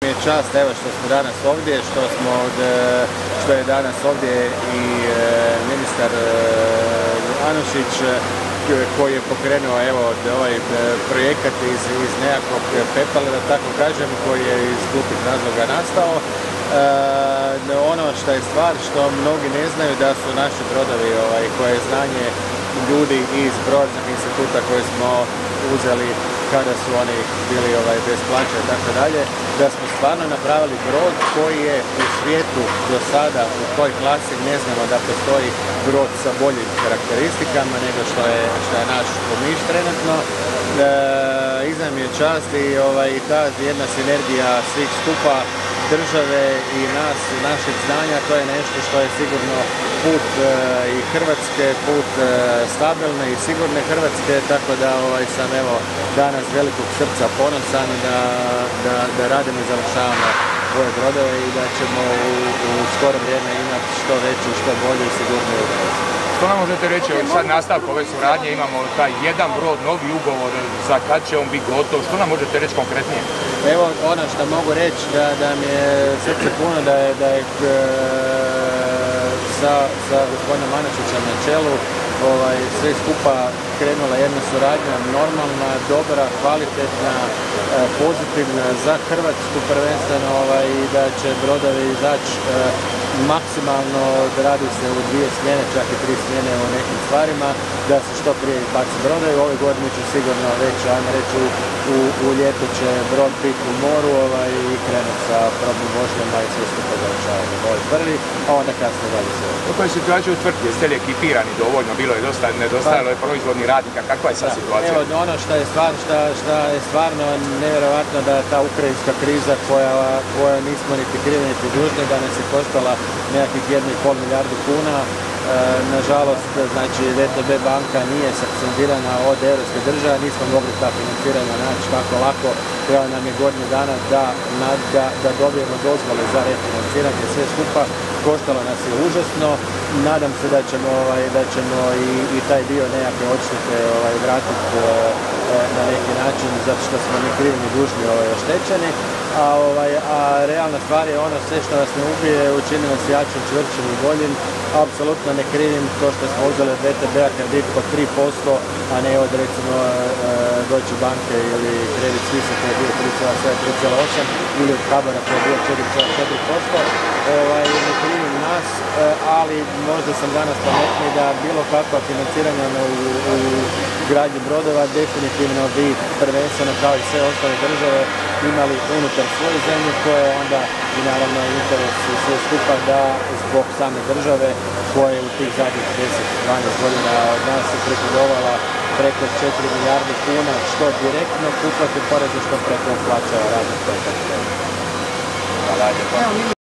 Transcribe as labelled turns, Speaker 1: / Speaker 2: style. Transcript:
Speaker 1: je čast evo što smo danas ovdje, što je danas ovdje i ministar Anušić koji je pokrenuo evo ovaj projekat iz nekakvog pepela, da tako kažem, koji je iz glupih razloga nastao. Ono što je stvar, što mnogi ne znaju, da su naši brodovi koje je znanje ljudi iz Brodarskog instituta koje smo uzeli kada su oni bili bez plaća i tako dalje, da smo stvarno napravili brod koji je u svijetu do sada u toj klasi ne znamo da postoji brod sa boljim karakteristikama nego što je naš Omiš trenutno. Iznad mi je čast i ta jedna sinergija svih skupa, države i nas, našeg znanja, to je nešto što je sigurno put i Hrvatske, put stabilne i sigurne Hrvatske, tako da sam evo danas velikog srca ponosan da radimo i završavamo ove brodove i da ćemo u skoro vrijeme imati što veću, što bolju i sigurniju Hrvatsku.
Speaker 2: Što nam možete reći, sad nastavku ove suradnje imamo taj jedan brod, novi ugovor, za kad će on biti gotov, što nam možete reći konkretnije?
Speaker 1: Evo ono što mogu reći, da mi je srce puno da je sa gospodinom Anušićem na čelu sve skupa krenula jedna suradnja normalna, dobra, kvalitetna, pozitivna za Hrvatsku prvenstveno i da će brodovi izaći maksimalno, radi se u 2 smjene, čak i 3 smjene u nekim stvarima, da se što prije baci brodovi. Ove godine će sigurno već, ajmo reći, u ljeto će brod biti u moru i krenuti sa probnim vožnjama i sve skupa završavamo. Ovo je prvi, a onda kasnije dalje se.
Speaker 2: Kako je situacija u tvrtki? Jeste li ekipirani dovoljno? Bilo je dosta, nedostajalo je proizvodnih radnika. Kakva je sad situacija?
Speaker 1: Evo, ono što je stvarno nevjerovatno, da ta ukrajinska kriza koja nismo niti krivi niti dužni, da nas je koštala nekakvih 1,5 milijardu kuna. Nažalost, znači VTB banka nije sankcionirana od europske države, nismo mogli ta financiranja naći tako lako, treba nam je godinu dana da dobijemo dozvole za refinanciranje, sve skupa koštalo nas je užasno. Nadam se da ćemo i taj dio nekakve odštete vratiti na neki način, zato što smo ni krivi ni dužni oštećeni. A realna stvar je ono, sve što nas ne ubije učini nas jačim, čvršćim i boljim. Apsolutno ne krivim to što smo uzeli od VTB-a kredit po 3%, a ne od recimo Deutsche banke ili Credit Suisse koji je bio 3,8 ili od HBOR-a koji je bio 4,4%. Ne krivim nas, ali možda sam danas pametniji da bilo kakva financiranja u gradnji brodova definitivno bi prvenstveno kao i sve ostale države imali unutar svoje zemlje, koje onda i naravno interes sve skupa da zbog same države koje u tih zadnjih 10-12 godina od nas je prihodovala preko 4 milijarde kuna, što direktno uplate poreza, što preko plaća radnog. Hvala lijepo.